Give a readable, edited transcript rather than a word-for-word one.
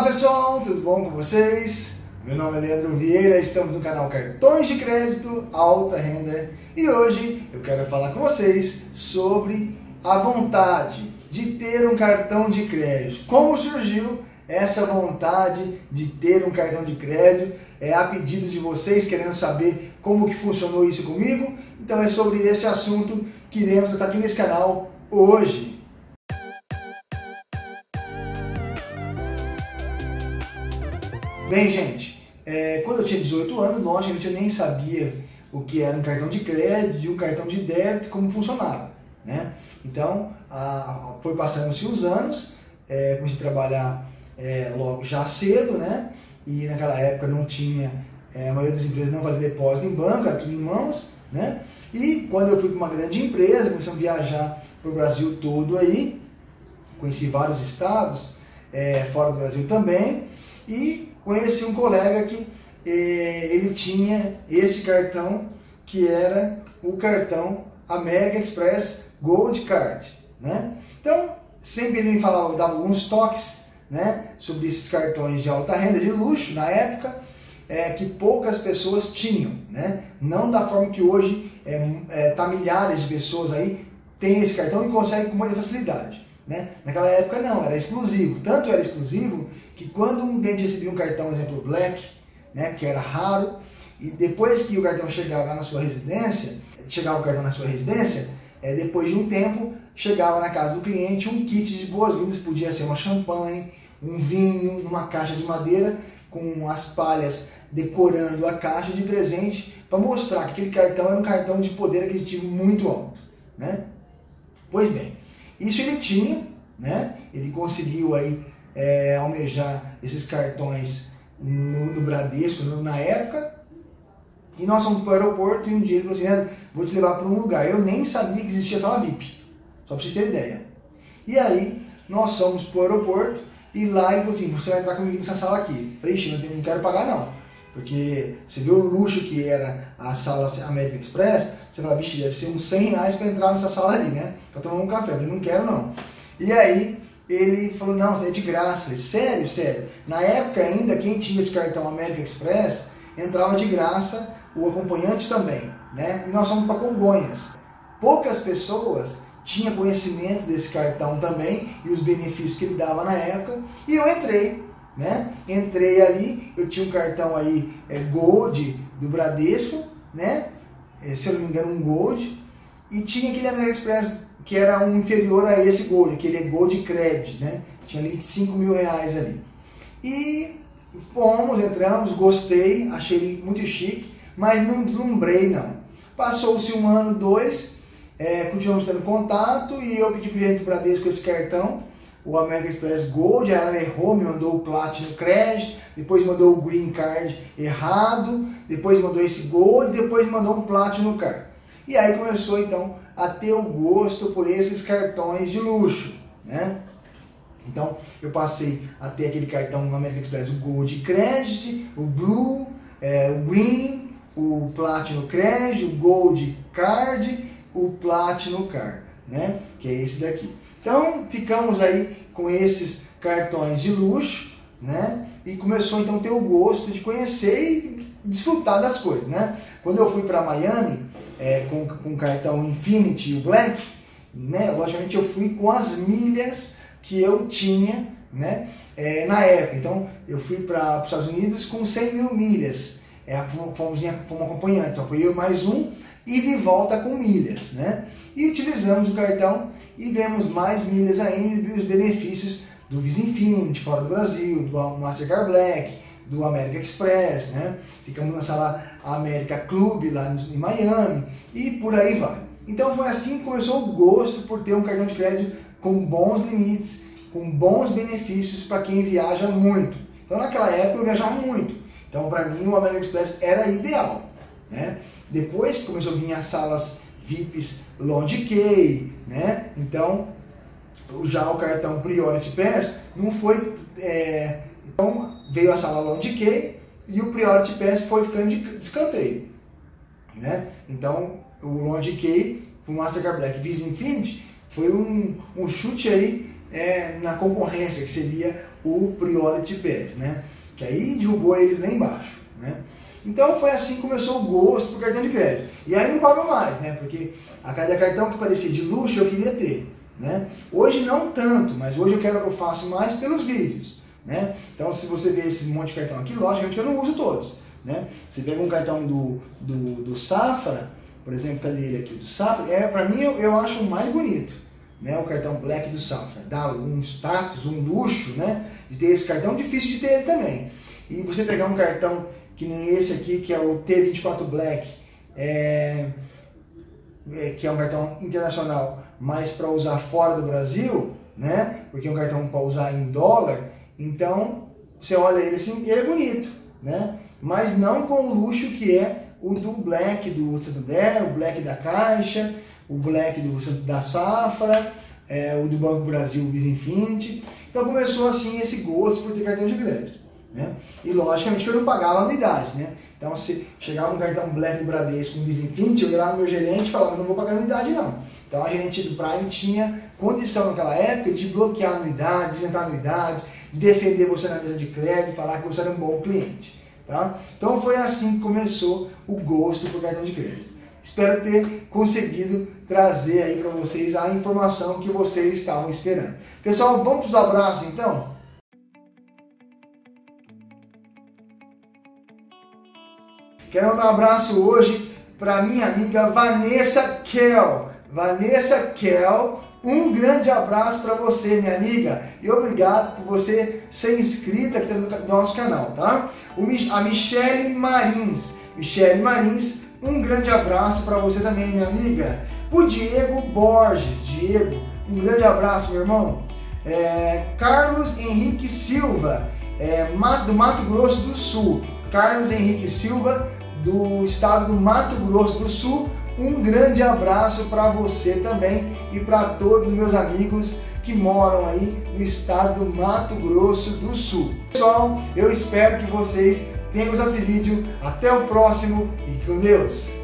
pessoal, tudo bom com vocês? Meu nome é Leandro Vieira, estamos no canal Cartões de Crédito Alta Renda e hoje eu quero falar com vocês sobre a vontade de ter um cartão de crédito. Como surgiu essa vontade de ter um cartão de crédito? É a pedido de vocês, querendo saber como que funcionou isso comigo. Então é sobre esse assunto que iremos tratar aqui nesse canal hoje. Bem, gente, quando eu tinha 18 anos, logicamente eu nem sabia o que era um cartão de crédito e um cartão de débito, como funcionava, né? Então, foi passando-se os anos, comecei a trabalhar logo já cedo, né? E naquela época não tinha, a maioria das empresas não fazia depósito em banco, era tudo em mãos, né? E quando eu fui para uma grande empresa, comecei a viajar para o Brasil todo aí, conheci vários estados, fora do Brasil também, e conheci um colega que ele tinha esse cartão, que era o cartão American Express Gold Card, né? Então, sempre ele me falava, dava alguns toques, né, sobre esses cartões de alta renda, de luxo, na época, que poucas pessoas tinham, né? Não da forma que hoje milhares de pessoas aí têm esse cartão e conseguem com muita facilidade, né? Naquela época não, era exclusivo, tanto era exclusivo que quando um cliente recebia um cartão, por exemplo, Black, né, que era raro, e depois que o cartão chegava na sua residência, depois de um tempo, chegava na casa do cliente um kit de boas-vindas, podia ser uma champanhe, um vinho, numa caixa de madeira, com as palhas decorando a caixa de presente, para mostrar que aquele cartão era um cartão de poder aquisitivo muito alto, né? Pois bem, isso ele tinha, né? Ele conseguiu aí almejar esses cartões no Bradesco, na época, e nós fomos para o aeroporto e um dia ele falou assim, vou te levar para um lugar. Eu nem sabia que existia sala VIP, só para vocês terem ideia. E aí nós fomos para o aeroporto e lá ele falou assim, você vai entrar comigo nessa sala aqui. Eu falei, ixi, não quero pagar não, porque você viu o luxo que era a sala American Express, você fala, bicho, deve ser uns 100 reais para entrar nessa sala ali, né, para tomar um café. Eu falei, não quero não. E aí ele falou, não, é de graça. Eu falei, sério, sério. Na época ainda, quem tinha esse cartão American Express entrava de graça, o acompanhante também, né? E nós fomos para Congonhas. Poucas pessoas tinham conhecimento desse cartão também e os benefícios que ele dava na época. E eu entrei, né? Entrei ali, eu tinha um cartão aí Gold do Bradesco, né? Se eu não me engano, um Gold. E tinha aquele American Express que era um inferior a esse Gold, aquele Gold Credit, né? Tinha limite de 5 mil reais ali. E fomos, entramos, gostei, achei ele muito chique, mas não deslumbrei não. Passou-se um ano, dois, continuamos tendo contato e eu pedi para o gerente do Bradesco esse cartão, o American Express Gold, ela errou, me mandou o Platinum Credit, depois mandou o Green Card errado, depois mandou esse Gold, depois mandou um Platinum Card. E aí começou então a ter o gosto por esses cartões de luxo, né? Então eu passei a ter aquele cartão no American Express, o Gold Credit, o Blue, o Green, o Platinum Credit, o Gold Card, o Platinum Card, né? Que é esse daqui. Então ficamos aí com esses cartões de luxo, né? E começou então a ter o gosto de conhecer e desfrutar das coisas, né? Quando eu fui para Miami com o cartão Infinity e o Black, né? Logicamente eu fui com as milhas que eu tinha, né? Na época. Então eu fui para os Estados Unidos com 100 mil milhas. Fomos acompanhante, então foi eu mais um e de volta com milhas, né? E utilizamos o cartão e ganhamos mais milhas ainda e os benefícios do Visa Infinity fora do Brasil, do Mastercard Black, do American Express, né? Ficamos na sala América Club lá em Miami e por aí vai. Então foi assim que começou o gosto por ter um cartão de crédito com bons limites, com bons benefícios para quem viaja muito. Então naquela época eu viajava muito. Então para mim o American Express era ideal, né? Depois começou a vir as salas VIPs Lounge Key, né? Então já o cartão Priority Pass não foi... então veio a sala Lounge Key e o Priority Pass foi ficando de escanteio, né? Então o Lounge Key, o Mastercard Black Visa Infinity, foi um chute aí na concorrência, que seria o Priority Pass, né? Que aí derrubou eles lá embaixo, né? Então foi assim que começou o gosto por cartão de crédito. E aí não parou mais, né? Porque a cada cartão que parecia de luxo eu queria ter, né? Hoje não tanto, mas hoje eu faço mais pelos vídeos, né? Então se você vê esse monte de cartão aqui, logicamente eu não uso todos, né? Você pega um cartão do Safra, por exemplo, cadê ele aqui? Do Safra, para mim eu acho o mais bonito, né? O cartão Black do Safra. Dá um status, um luxo, né? De ter esse cartão, difícil de ter ele também. E você pegar um cartão que nem esse aqui, que é o T24 Black, que é um cartão internacional, mas para usar fora do Brasil, né? Porque é um cartão para usar em dólar, então você olha ele assim, ele é bonito, né? Mas não com o luxo que é o do Black do Santander, o Black da Caixa, o Black da Safra, o do Banco do Brasil, o Visa Infinity. Então começou assim esse gosto por ter cartão de crédito, né? E logicamente que eu não pagava anuidade, né? Então se chegava um cartão Black do Bradesco com Visa Infinity, eu ia lá no meu gerente e falava, não vou pagar anuidade não. Então a gerente do Prime tinha condição naquela época de bloquear a anuidade, isentar a anuidade, de defender você na mesa de crédito, falar que você era um bom cliente, tá? Então foi assim que começou o gosto por cartão de crédito. Espero ter conseguido trazer aí para vocês a informação que vocês estavam esperando. Pessoal, vamos para os abraços então? Quero mandar um abraço hoje para minha amiga Vanessa Kell. Vanessa Kell, um grande abraço para você, minha amiga. E obrigado por você ser inscrita aqui no nosso canal, tá? A Michele Marins. Michele Marins, um grande abraço para você também, minha amiga. O Diego Borges. Diego, um grande abraço, meu irmão. Carlos Henrique Silva, do Mato Grosso do Sul. Carlos Henrique Silva, do estado do Mato Grosso do Sul. Um grande abraço para você também e para todos os meus amigos que moram aí no estado do Mato Grosso do Sul. Pessoal, eu espero que vocês tenham gostado desse vídeo. Até o próximo e com Deus!